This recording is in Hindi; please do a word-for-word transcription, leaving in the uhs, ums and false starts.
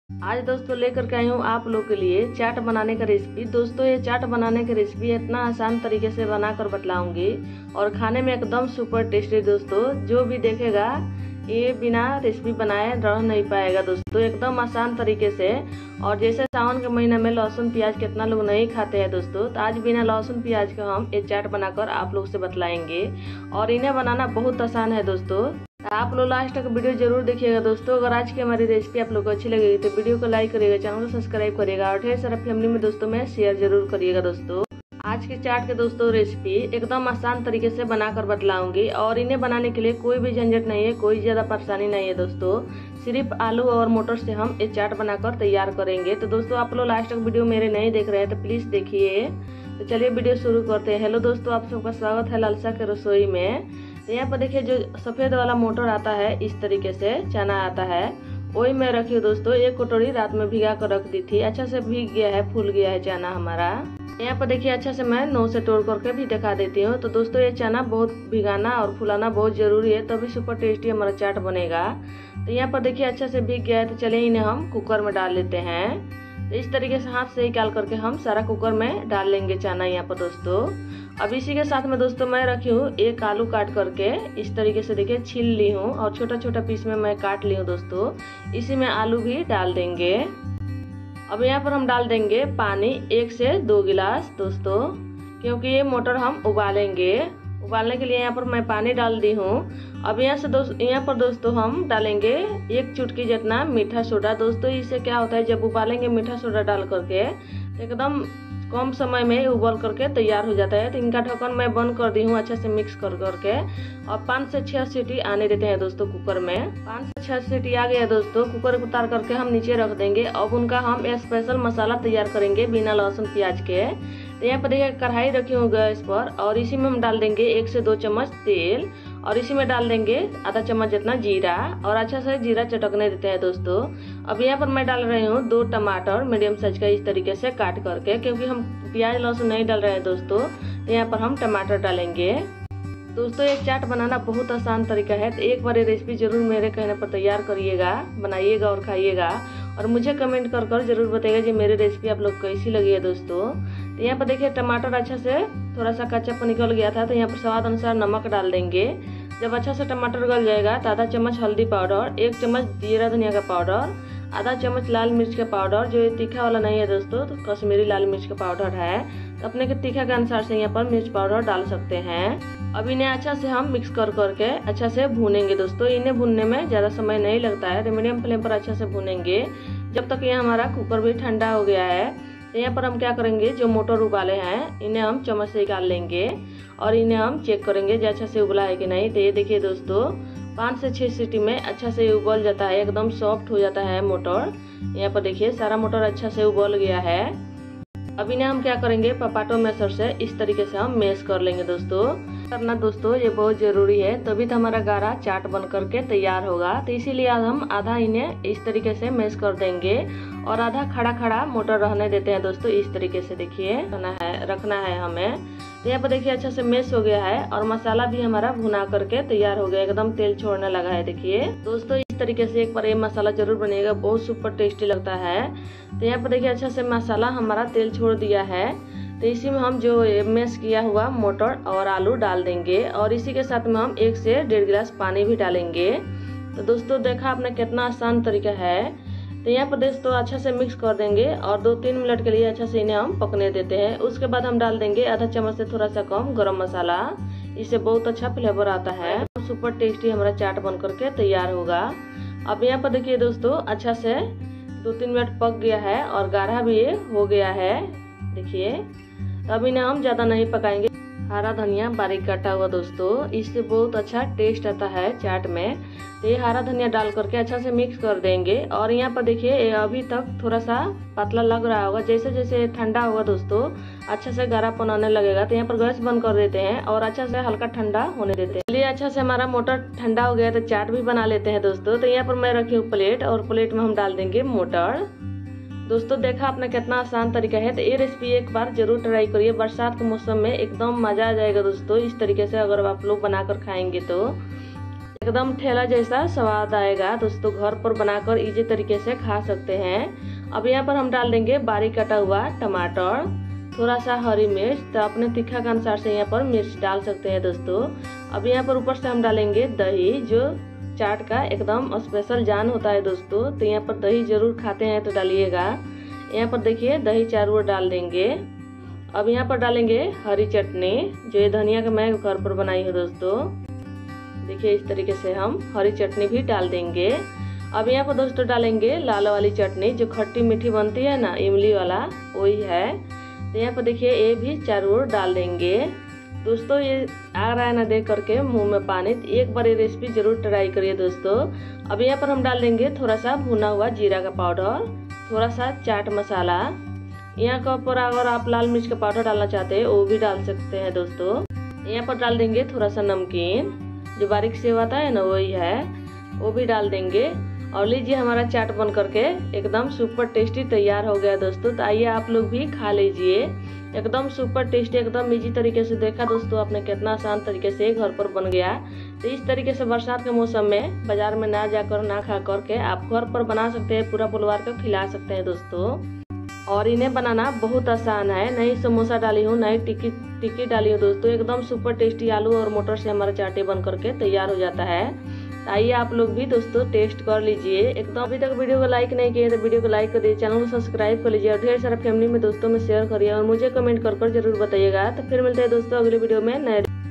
आज दोस्तों लेकर के आई हूँ आप लोग के लिए चाट बनाने का रेसिपी। दोस्तों ये चाट बनाने की रेसिपी इतना आसान तरीके से बनाकर बतलाऊंगी और खाने में एकदम सुपर टेस्टी। दोस्तों जो भी देखेगा ये बिना रेसिपी बनाए रह नहीं पाएगा। दोस्तों एकदम आसान तरीके से। और जैसे सावन के महीने में लहसुन प्याज कितना लोग नहीं खाते हैं दोस्तों, तो आज बिना लहसुन प्याज का हम ये चाट बनाकर आप लोग से बतलाएंगे। और इन्हें बनाना बहुत आसान है दोस्तों। आप लोग लास्ट तक वीडियो जरूर देखिएगा दोस्तों। अगर आज की हमारी रेसिपी आप लोग को अच्छी लगेगी तो वीडियो को लाइक करिएगा, चैनल को सब्सक्राइब करिएगा और ढेर सारा फैमिली में दोस्तों में शेयर जरूर करिएगा। दोस्तों आज के चाट के दोस्तों रेसिपी एकदम आसान तरीके से बनाकर बतलाऊंगी और इन्हें बनाने के लिए कोई भी झंझट नहीं है, कोई ज्यादा परेशानी नहीं है दोस्तों। सिर्फ आलू और मटर से हम ये चाट बनाकर तैयार करेंगे। तो दोस्तों आप लोग लास्ट तक वीडियो मेरे नहीं देख रहे हैं तो प्लीज देखिए। तो चलिए वीडियो शुरू करते हैं। हेलो दोस्तों, आप सबका स्वागत है लालसा के रसोई में। तो यहाँ पर देखिए जो सफेद वाला मोटर आता है इस तरीके से चना आता है, वही मैं रखी हूँ दोस्तों। एक कटोरी रात में भिगा कर रख दी थी, अच्छा से भीग गया है, फूल गया है चना हमारा। यहाँ पर देखिए अच्छा से मैं नौ से तोड़ करके भी दिखा देती हूँ। तो दोस्तों ये चना बहुत भिगाना और फुलाना बहुत जरूरी है, तभी सुपर टेस्टी हमारा चाट बनेगा। तो यहाँ पर देखिए अच्छा से भीग गया है, तो चलिए इन्हें हम कुकर में डाल लेते हैं। तो इस तरीके से हाथ से निकाल करके हम सारा कुकर में डाल लेंगे चना यहाँ पर दोस्तों। अब इसी के साथ में दोस्तों मैं रखी हूँ एक आलू काट करके इस तरीके से देखिए छील ली हूँ और छोटा छोटा पीस में मैं काट ली हूँ दोस्तों। इसी में आलू भी डाल देंगे। अब यहाँ पर हम डाल देंगे पानी एक से दो गिलास दोस्तों, क्योंकि ये मोटर हम उबालेंगे। उबालने के लिए यहाँ पर मैं पानी डाल दी हूँ। अब यहाँ से दोस्त यहाँ पर दोस्तों हम डालेंगे एक चुटकी जितना मीठा सोडा। दोस्तों इससे क्या होता है, जब उबालेंगे मीठा सोडा डाल करके तो एकदम कम समय में उबाल करके तैयार हो जाता है। तो इनका ढक्कन मैं बंद कर दी हूँ अच्छे से मिक्स कर करके और पाँच से छह सीटी आने देते हैं दोस्तों कुकर में। पाँच से छह सीटी आ गया दोस्तों, कुकर उतार करके हम नीचे रख देंगे। अब उनका हम स्पेशल मसाला तैयार करेंगे बिना लहसुन प्याज के। तो यहाँ पर देखिए कढ़ाई रखी हूँ गैस पर और इसी में हम डाल देंगे एक से दो चम्मच तेल और इसी में डाल देंगे आधा चम्मच जितना जीरा और अच्छा से जीरा चटकने देते हैं दोस्तों। अब यहाँ पर मैं डाल रही हूँ दो टमाटर मीडियम साइज का इस तरीके से काट करके, क्योंकि हम प्याज लहसुन नहीं डाल रहे हैं दोस्तों। तो यहाँ पर हम टमाटर डालेंगे। दोस्तों एक चाट बनाना बहुत आसान तरीका है, तो एक बार ये रेसिपी जरूर मेरे कहने पर तैयार करिएगा, बनाइएगा और खाइएगा और मुझे कमेंट कर कर जरूर बताइएगा जी मेरी रेसिपी आप लोग कैसी लगी है दोस्तों। तो यहाँ पर देखिए टमाटर अच्छा से थोड़ा सा कच्चापन निकल गया था, तो यहाँ पर स्वाद अनुसार नमक डाल देंगे। जब अच्छा से टमाटर गल जाएगा तो आधा चम्मच हल्दी पाउडर, एक चम्मच जीरा धनिया का पाउडर, आधा चम्मच लाल मिर्च का पाउडर, जो ये तीखा वाला नहीं है दोस्तों तो कश्मीरी लाल मिर्च का पाउडर है। तो अपने के तीखा के अनुसार से यहाँ पर मिर्च पाउडर डाल सकते हैं। अब इन्हें अच्छा से हम मिक्स कर करके अच्छा से भूनेंगे दोस्तों। इन्हें भूनने में ज़्यादा समय नहीं लगता है, तो मीडियम फ्लेम पर अच्छा से भूनेंगे जब तक ये हमारा कुकर भी ठंडा हो गया है। तो यहाँ पर हम क्या करेंगे, जो मोटर उबाले हैं इन्हें हम चम्मच से निकाल लेंगे और इन्हें हम चेक करेंगे जो अच्छा से उबला है कि नहीं। तो ये देखिए दोस्तों पाँच से छः सीटी में अच्छा से उबल जाता है, एकदम सॉफ्ट हो जाता है मोटर। यहाँ पर देखिए सारा मोटर अच्छा से उबल गया है। अब इन्हें हम क्या करेंगे, पपाटो मैशर से इस तरीके से हम मैश कर लेंगे दोस्तों। करना दोस्तों ये बहुत जरूरी है, तभी तो हमारा गाढ़ा चाट बन करके तैयार होगा। तो इसीलिए आज हम आधा इन्हें इस तरीके से मैश कर देंगे और आधा खड़ा खड़ा मोटर रहने देते हैं दोस्तों। इस तरीके से देखिए रखना है रखना है हमें। तो यहाँ पर देखिए अच्छा से मैश हो गया है और मसाला भी हमारा भुना करके तैयार हो गया, एकदम तेल छोड़ने लगा है। देखिए दोस्तों इस तरीके से एक बार ये मसाला जरूर बनेगा, बहुत सुपर टेस्टी लगता है। तो यहाँ पर देखिए अच्छा से मसाला हमारा तेल छोड़ दिया है। तो इसी में हम जो मैश किया हुआ मोटर और आलू डाल देंगे और इसी के साथ में हम एक से डेढ़ गिलास पानी भी डालेंगे। तो दोस्तों देखा आपने कितना आसान तरीका है। तो यहाँ पर दोस्तों अच्छा से मिक्स कर देंगे और दो तीन मिनट के लिए अच्छा से इन्हें हम पकने देते हैं। उसके बाद हम डाल देंगे आधा चम्मच से थोड़ा सा कम गरम मसाला, इससे बहुत अच्छा फ्लेवर आता है, सुपर टेस्टी हमारा चाट बन करके तैयार होगा। अब यहाँ पर देखिए दोस्तों अच्छा से दो तीन मिनट पक गया है और गाढ़ा भी ये हो गया है देखिए। अब इन्हें हम ज़्यादा नहीं पकाएंगे। हरा धनिया बारीक काटा हुआ दोस्तों, इससे बहुत अच्छा टेस्ट आता है चाट में। तो ये हरा धनिया डाल करके अच्छा से मिक्स कर देंगे और यहाँ पर देखिए अभी तक थोड़ा सा पतला लग रहा होगा, जैसे जैसे ठंडा होगा दोस्तों अच्छा से गाढ़ापन आने लगेगा। तो यहाँ पर गैस बंद कर देते हैं और अच्छा से हल्का ठंडा होने देते हैं। चलिए अच्छा से हमारा मोटर ठंडा हो गया तो चाट भी बना लेते हैं दोस्तों। तो यहाँ पर मैं रखी हूँ प्लेट और प्लेट में हम डाल देंगे मोटर। दोस्तों देखा आपने कितना आसान तरीका है, तो ये रेसिपी एक बार जरूर ट्राई करिए। बरसात के मौसम में एकदम मजा आ जाएगा दोस्तों। इस तरीके से अगर आप लोग बनाकर खाएंगे तो एकदम ठेला जैसा स्वाद आएगा दोस्तों। घर पर बनाकर इजी तरीके से खा सकते हैं। अब यहाँ पर हम डाल देंगे बारीक कटा हुआ टमाटर, थोड़ा सा हरी मिर्च, तो अपने तीखा के अनुसार से यहाँ पर मिर्च डाल सकते हैं दोस्तों। अब यहाँ पर ऊपर से हम डालेंगे दही, जो चाट का एकदम स्पेशल जान होता है दोस्तों। तो यहाँ पर दही जरूर खाते हैं तो डालिएगा। यहाँ पर देखिए दही चारों ओर डाल देंगे। अब यहाँ पर डालेंगे हरी चटनी, जो ये धनिया का मैं घर पर बनाई हूँ दोस्तों। देखिए इस तरीके से हम हरी चटनी भी डाल देंगे। अब यहाँ पर दोस्तों डालेंगे लाल वाली चटनी, जो खट्टी मीठी बनती है ना, इमली वाला, वही है। तो यहाँ पर देखिए ये भी चारों ओर डाल देंगे दोस्तों। ये आ रहा है ना देख करके मुंह में पानी, तो एक बार ये रेसिपी जरूर ट्राई करिए दोस्तों। अब यहाँ पर हम डाल देंगे थोड़ा सा भुना हुआ जीरा का पाउडर, थोड़ा सा चाट मसाला। यहाँ के ऊपर अगर आप लाल मिर्च का पाउडर डालना चाहते हैं वो भी डाल सकते हैं दोस्तों। यहाँ पर डाल देंगे थोड़ा सा नमकीन, जो बारीक सेव आता है ना वही है, वो भी डाल देंगे। और लीजिए हमारा चाट बन करके एकदम सुपर टेस्टी तैयार हो गया दोस्तों। तो आइए आप लोग भी खा लीजिए। एकदम सुपर टेस्टी, एकदम इजी तरीके से देखा दोस्तों आपने कितना आसान तरीके से घर पर बन गया। तो इस तरीके से बरसात के मौसम में बाजार में ना जाकर ना खा करके आप घर पर बना सकते हैं, पूरा परिवार को खिला सकते हैं दोस्तों। और इन्हें बनाना बहुत आसान है। नहीं समोसा डाली हूँ, नहीं टिक्की टिक्की डाली हूँ दोस्तों। एकदम सुपर टेस्टी आलू और मटर से हमारा चाटे बन करके तैयार हो जाता है। आइए आप लोग भी दोस्तों टेस्ट कर लीजिए। एकदम अभी तक वीडियो को लाइक नहीं किए तो वीडियो को लाइक कर दीजिए, चैनल को सब्सक्राइब कर लीजिए और ढेर सारा फैमिली में दोस्तों में शेयर करिए और मुझे कमेंट कर कर जरूर बताइएगा। तो फिर मिलते हैं दोस्तों अगले वीडियो में नए